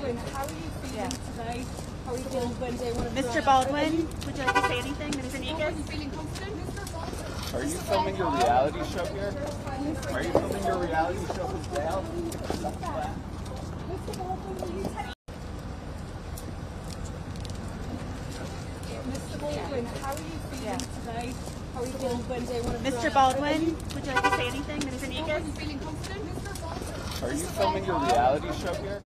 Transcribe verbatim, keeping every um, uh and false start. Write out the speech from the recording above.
Baldwin, how are you feeling Yeah. today? How are you feeling Wednesday? Mister Baldwin, would you like to say anything? Mister Are Negus? you feeling confident? Are you filming your reality show here? Are you filming your reality show with Dale? Mister Baldwin, will you take... Mister Baldwin, how are you feeling Yeah. today? How are you feeling Wednesday? Mister Baldwin, would you like to say anything? Mister Are Negus? you feeling confident? Are you filming your reality show here?